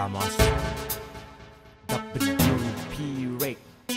Ramos WP Rick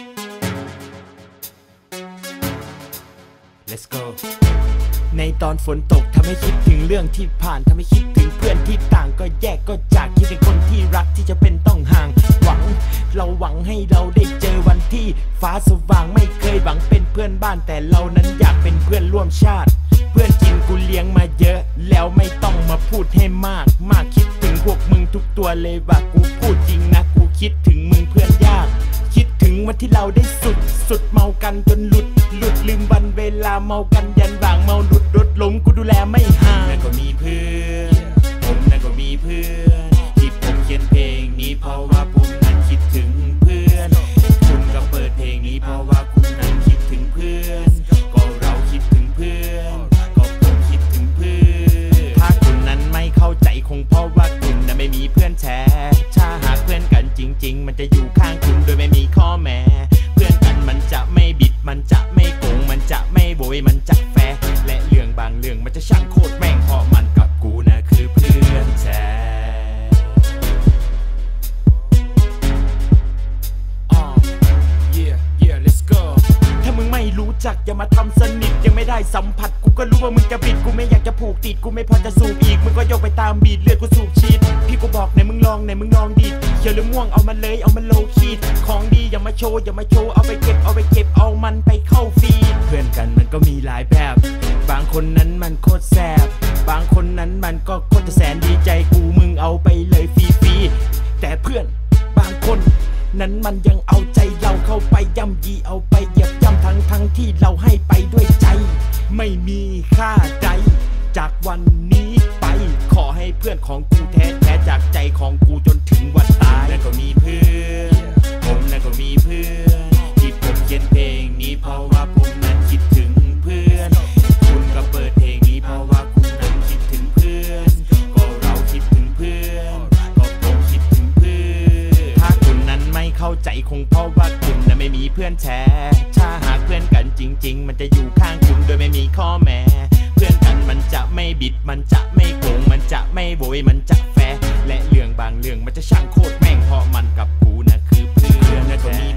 Let's go ในตอนฝนตกทำให้คิดถึงเรื่องที่ผ่านทำให้คิดถึงเพื่อนที่ต่างก็แยกก็จากคิดถึงคนที่รักที่จะเป็นต้องห่างเราหวังให้เราได้เจอวันที่ฟ้าสว่างไม่เคยหวังเป็นเพื่อนบ้านแต่เรานั้นอยากเป็นเพื่อนร่วมชาติเพื่อนจริงกูเลี้ยงมาเยอะแล้วไม่ต้องมาพูดให้มากคิดถึงพวกมึงทุกตัวเลยว่ากูพูดจริงนะกูคิดถึงมึงเพื่อนยากคิดถึงวันที่เราได้สุดเมากันจนหลุดลืมวันเวลาเมากันยันบางเมาหลุดรถล้มกูดูแลไม่ห่างนั่นก็มีเพื่อนผมนั่นก็มีเพื่อนที่ผมเขียนเพลงนี้เพราะว่าผมนั้นคิดถึงเพื่อนคุณก็เปิดเพลงนี้เพราะว่าคุณนั้นคิดถึงเพื่อนก็เราคิดถึงเพื่อนก็ผมคิดถึงเพื่อนถ้าคุณนั้นไม่เข้าใจคงเพราะว่าคุณนั้นไม่มีเพื่อนแท้ถ้าหากเพื่อนกันจริงๆมันจะอยู่ข้างคุณโดยไม่มีข้อแม้เพื่อนกันมันจะไม่บิดมันจะไม่โกงมันจะไม่โวยมันจะแฟร์และเรื่องบางเรื่องมันจะช่างโคตรแม่งเพราะมันกับกูนะคือเพื่อนแท้let's go ถ้ามึงไม่รู้จักอย่ามาทำสนิทยังไม่ได้สัมผัสกูก็รู้ว่ามึงจะบิดกูไม่อยากจะผูกติดกูไม่พอจะสูบอีกมึงก็ยกไปตามบีดเลือดกูสูบชีดพี่กูบอกไหนมึงลองดีดเขียวหรือม่วงเอามันเลยเอามันโลคีดของดีอย่ามาโชว์เอาไปเก็บเอามันไปเข้าฟีดเพื่อนกันมันก็มีหลายแบบบางคนนั้นมันโคตรแสบบางคนนั้นมันก็โคตรแสนดีใจกูมึงเอาไปเลยฟรีแต่เพื่อนบางคนนั้นมันยังเอาใจเราเข้าไปย่ำยีเอาไปเหยียบย่ำทั้งที่เราให้ไปด้วยใจไม่มีค่าใดจากวันนี้ไปขอให้เพื่อนของกูแท้จากใจของกูจนถึงวันตายนั่นก็มีเพื่อนผมนั่นก็มีเพื่อนที่ผมเขียนเพลงนี้เพราะว่าผมนั้นคิดถึงเพื่อนคุณก็เปิดเพลงนี้เพราะว่าคุณนั้นคิดถึงเพื่อนก็เราคิดถึงเพื่อนก็ผมคิดถึงเพื่อนถ้าคุณนั้นไม่เข้าใจคงเพราะว่าคุณนั้นไม่มีเพื่อนแท้ถ้าหากเพื่อนกันจริงๆมันจะอยู่ข้างคุณโดยไม่มีข้อแม้เพื่อนกันมันจะไม่บิดมันจะไม่โกงมันจะไม่โวยมันจะแฟร์และเรื่องบางเรื่องมันจะช่างโคตรแม่งเพราะมันกับกูนะคือเพื่อนนั่นก็มี